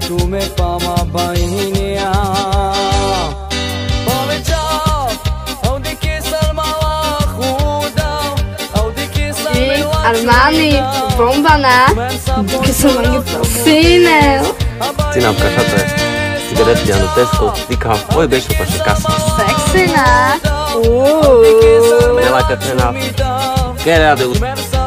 tu me fama bainia. Armani, bomba, né? Porque são muito fine. Cinapka, šta to je? Cigarety, ano, Tesco, Dika, ovo je beše paše kasa. Seksi, né? Nelajte trena. Kaj rade uz...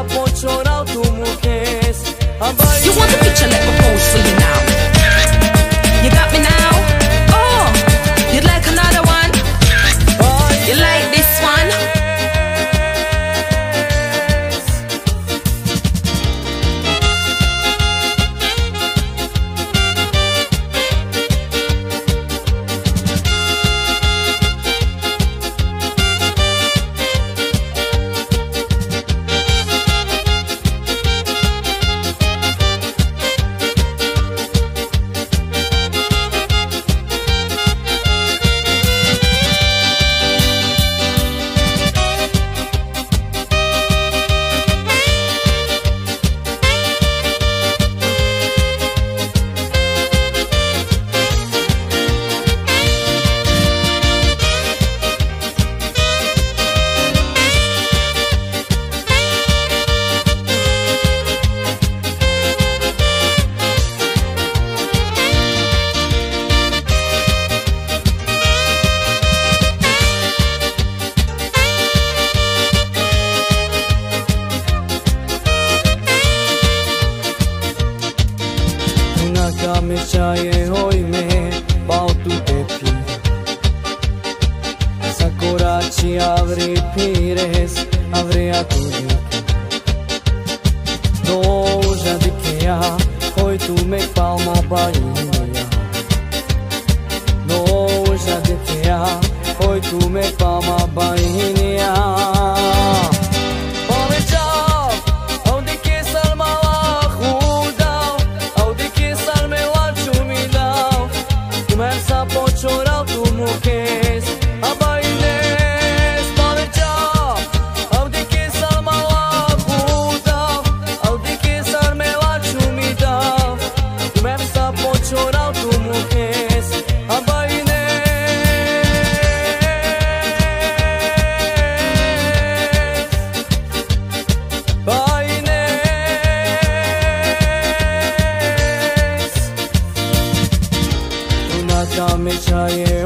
You want the picture, let me pose for you now. You got me now? Oh, you'd like another one? You like this one? Me चाहिए होई में बाउतु ते पी Sakorachi avrei pires avrei aturi Doja de que hoy tu me palma bainha Doja de que hoy tu me palma bainha me चाहिए